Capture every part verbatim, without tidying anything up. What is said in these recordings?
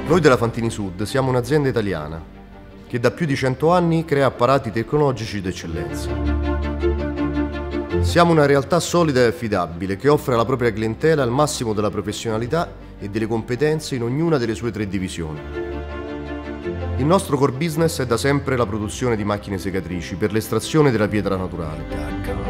Noi della Fantini Sud siamo un'azienda italiana che da più di cento anni crea apparati tecnologici d'eccellenza. Siamo una realtà solida e affidabile che offre alla propria clientela il massimo della professionalità e delle competenze in ognuna delle sue tre divisioni. Il nostro core business è da sempre la produzione di macchine segatrici per l'estrazione della pietra naturale.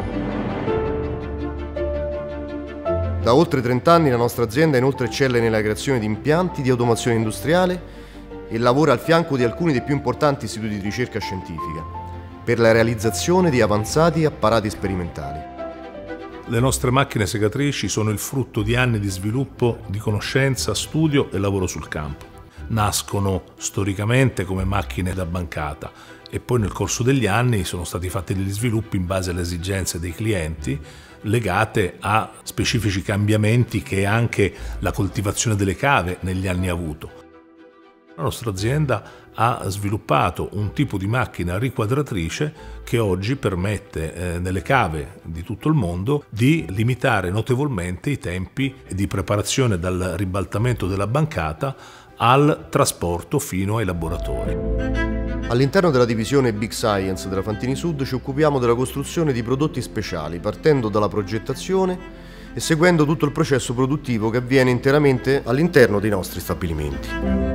Da oltre trenta anni la nostra azienda inoltre eccelle nella creazione di impianti di automazione industriale e lavora al fianco di alcuni dei più importanti istituti di ricerca scientifica per la realizzazione di avanzati apparati sperimentali. Le nostre macchine segatrici sono il frutto di anni di sviluppo, di conoscenza, studio e lavoro sul campo. Nascono storicamente come macchine da bancata e poi nel corso degli anni sono stati fatti degli sviluppi in base alle esigenze dei clienti legate a specifici cambiamenti che anche la coltivazione delle cave negli anni ha avuto. La nostra azienda ha sviluppato un tipo di macchina riquadratrice che oggi permette eh, nelle cave di tutto il mondo di limitare notevolmente i tempi di preparazione dal ribaltamento della bancata al trasporto fino ai laboratori. All'interno della divisione Big Science della Fantini Sud ci occupiamo della costruzione di prodotti speciali, partendo dalla progettazione e seguendo tutto il processo produttivo che avviene interamente all'interno dei nostri stabilimenti.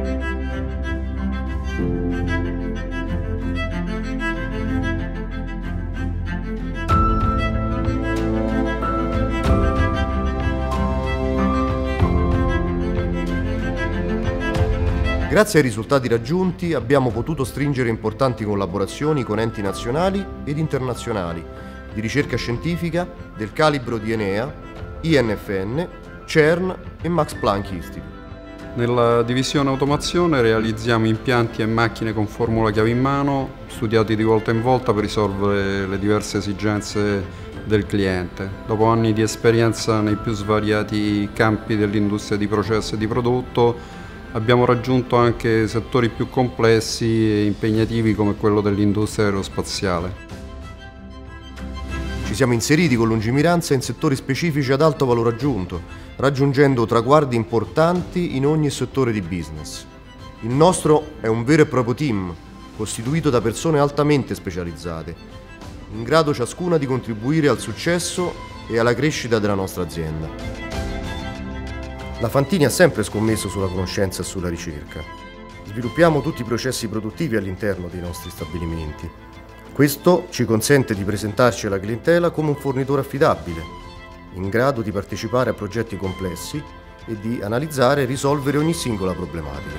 Grazie ai risultati raggiunti abbiamo potuto stringere importanti collaborazioni con enti nazionali ed internazionali di ricerca scientifica del calibro di Enea, I N F N, CERN e Max Planck Institute. Nella divisione automazione realizziamo impianti e macchine con formula chiave in mano, studiati di volta in volta per risolvere le diverse esigenze del cliente. Dopo anni di esperienza nei più svariati campi dell'industria di processo e di prodotto, abbiamo raggiunto anche settori più complessi e impegnativi come quello dell'industria aerospaziale. Ci siamo inseriti con lungimiranza in settori specifici ad alto valore aggiunto, raggiungendo traguardi importanti in ogni settore di business. Il nostro è un vero e proprio team, costituito da persone altamente specializzate, in grado ciascuna di contribuire al successo e alla crescita della nostra azienda. La Fantini ha sempre scommesso sulla conoscenza e sulla ricerca. Sviluppiamo tutti i processi produttivi all'interno dei nostri stabilimenti. Questo ci consente di presentarci alla clientela come un fornitore affidabile, in grado di partecipare a progetti complessi e di analizzare e risolvere ogni singola problematica.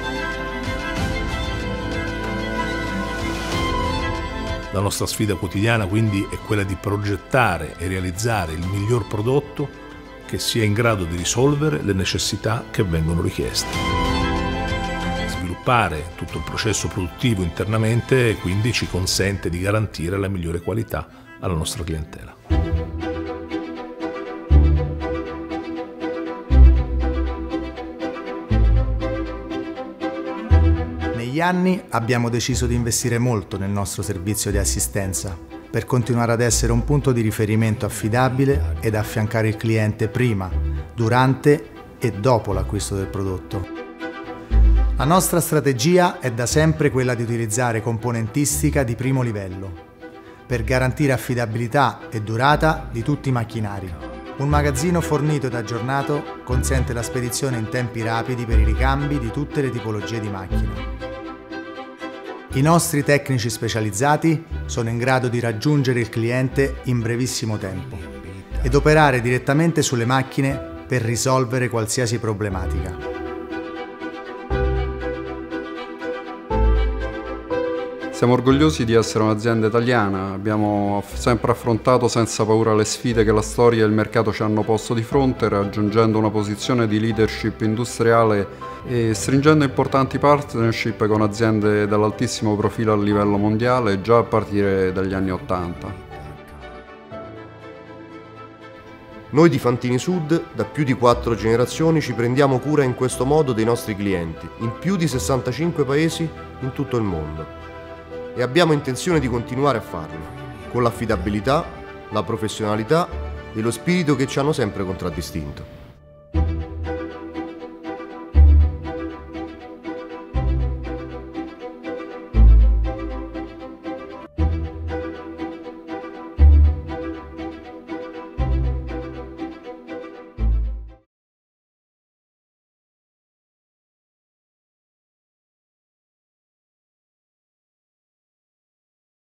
La nostra sfida quotidiana quindi è quella di progettare e realizzare il miglior prodotto che sia in grado di risolvere le necessità che vengono richieste. Sviluppare tutto il processo produttivo internamente quindi ci consente di garantire la migliore qualità alla nostra clientela. Negli anni abbiamo deciso di investire molto nel nostro servizio di assistenza per continuare ad essere un punto di riferimento affidabile ed affiancare il cliente prima, durante e dopo l'acquisto del prodotto. La nostra strategia è da sempre quella di utilizzare componentistica di primo livello per garantire affidabilità e durata di tutti i macchinari. Un magazzino fornito ed aggiornato consente la spedizione in tempi rapidi per i ricambi di tutte le tipologie di macchine. I nostri tecnici specializzati sono in grado di raggiungere il cliente in brevissimo tempo ed operare direttamente sulle macchine per risolvere qualsiasi problematica. Siamo orgogliosi di essere un'azienda italiana, abbiamo sempre affrontato senza paura le sfide che la storia e il mercato ci hanno posto di fronte, raggiungendo una posizione di leadership industriale e stringendo importanti partnership con aziende dall'altissimo profilo a livello mondiale già a partire dagli anni Ottanta. Noi di Fantini Sud, da più di quattro generazioni, ci prendiamo cura in questo modo dei nostri clienti, in più di sessantacinque paesi in tutto il mondo. E abbiamo intenzione di continuare a farlo, con l'affidabilità, la professionalità e lo spirito che ci hanno sempre contraddistinto.